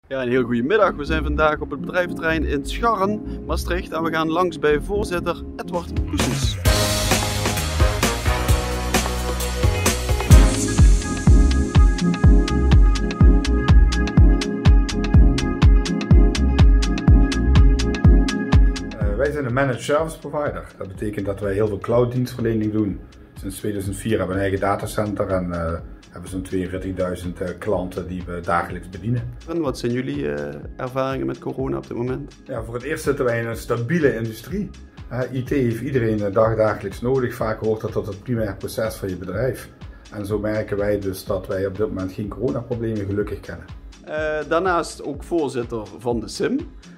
Ja, een heel goede middag. We zijn vandaag op het bedrijventerrein in Scharn, Maastricht, en we gaan langs bij voorzitter Edward Goessens. Wij zijn een managed service provider. Dat betekent dat wij heel veel cloud dienstverlening doen. Sinds 2004 hebben we een eigen datacenter en hebben zo'n 42.000 klanten die we dagelijks bedienen. En wat zijn jullie ervaringen met corona op dit moment? Ja, voor het eerst zitten wij in een stabiele industrie. IT heeft iedereen dagelijks nodig. Vaak hoort dat tot het primair proces van je bedrijf. En zo merken wij dus dat wij op dit moment geen coronaproblemen gelukkig kennen. Daarnaast ook voorzitter van de SIM.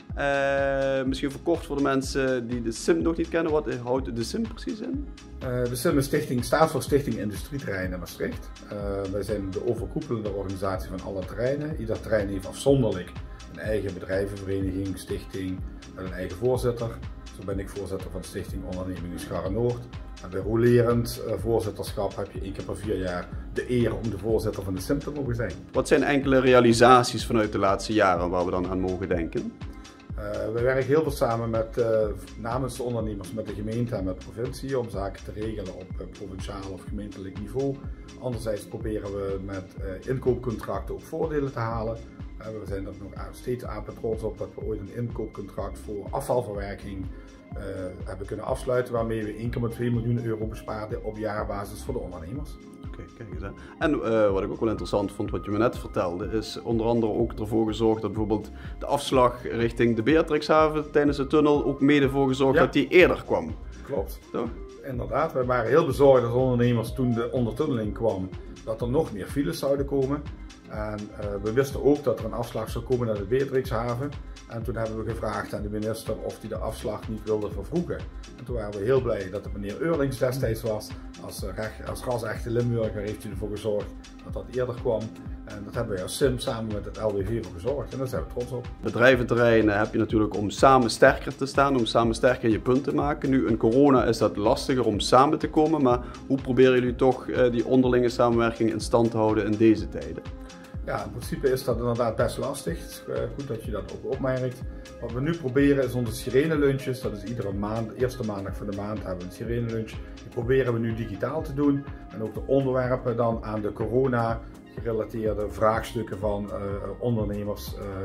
Misschien verkort voor de mensen die de SIM nog niet kennen, wat houdt de SIM precies in? De SIM staat voor Stichting Industrieterreinen Maastricht. Wij zijn de overkoepelende organisatie van alle terreinen. Ieder terrein heeft afzonderlijk een eigen bedrijvenvereniging, stichting met een eigen voorzitter. Zo ben ik voorzitter van de Stichting Ondernemingen Scharn Noord. En bij rolerend voorzitterschap heb je 1 keer per 4 jaar de eer om de voorzitter van de SIM te mogen zijn. Wat zijn enkele realisaties vanuit de laatste jaren waar we dan aan mogen denken? We werken heel veel samen met, namens de ondernemers met de gemeente en met de provincie om zaken te regelen op provinciaal of gemeentelijk niveau. Anderzijds proberen we met inkoopcontracten ook voordelen te halen. We zijn er nog steeds trots op dat we ooit een inkoopcontract voor afvalverwerking hebben kunnen afsluiten, waarmee we 1,2 miljoen euro bespaarden op jaarbasis voor de ondernemers. Oké, kijk eens aan. En wat ik ook wel interessant vond, wat je me net vertelde, is onder andere ook ervoor gezorgd dat bijvoorbeeld de afslag richting de Beatrixhaven tijdens de tunnel ook mede voor gezorgd dat die eerder kwam. Klopt. Toch? Inderdaad, wij waren heel bezorgd als ondernemers toen de ondertunneling kwam dat er nog meer files zouden komen. En we wisten ook dat er een afslag zou komen naar de Beatrixhaven. En toen hebben we gevraagd aan de minister of hij de afslag niet wilde vervroegen. En toen waren we heel blij dat het meneer Eurlings destijds was. Als ras-echte Limburger heeft hij ervoor gezorgd dat dat eerder kwam. En dat hebben wij als SIM samen met het LWV voor gezorgd. En daar zijn we trots op. Bedrijventerreinen heb je natuurlijk om samen sterker te staan, om samen sterker je punt te maken. Nu in corona is dat lastiger om samen te komen. Maar hoe proberen jullie toch die onderlinge samenwerking in stand te houden in deze tijden? Ja, in principe is dat inderdaad best lastig. Het is goed dat je dat ook opmerkt. Wat we nu proberen is onze sirene-lunches. Dat is iedere maand, eerste maandag van de maand hebben we een sirene-lunch. Die proberen we nu digitaal te doen. En ook de onderwerpen dan aan de corona gerelateerde vraagstukken van ondernemers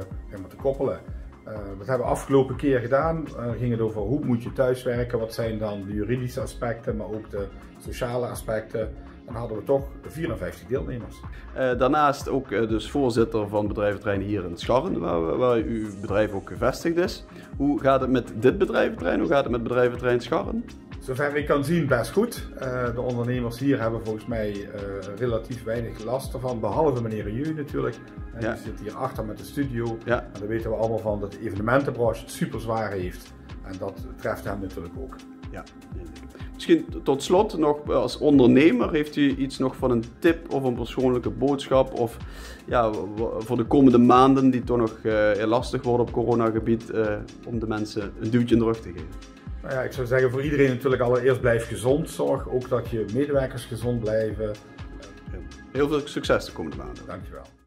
te koppelen. Dat hebben we afgelopen keer gedaan. Ging het over hoe moet je thuiswerken, wat zijn dan de juridische aspecten, maar ook de sociale aspecten. Dan hadden we toch 54 deelnemers. Daarnaast ook dus voorzitter van bedrijventerrein hier in Scharn, waar uw bedrijf ook gevestigd is. Hoe gaat het met dit bedrijventerrein? Hoe gaat het met bedrijventerrein Scharn? Zover ik kan zien best goed. De ondernemers hier hebben volgens mij relatief weinig last ervan, behalve meneer Rieu natuurlijk. Die zit hier achter met de studio. Ja. En dan weten we allemaal van dat de evenementenbranche het super zwaar heeft. En dat treft hem natuurlijk ook. Ja. Misschien tot slot nog als ondernemer, heeft u iets nog van een tip of een persoonlijke boodschap of ja, voor de komende maanden die toch nog lastig worden op coronagebied om de mensen een duwtje in de rug te geven? Nou ja, ik zou zeggen voor iedereen natuurlijk allereerst blijf gezond. Zorg ook dat je medewerkers gezond blijven. Heel veel succes de komende maanden. Dankjewel.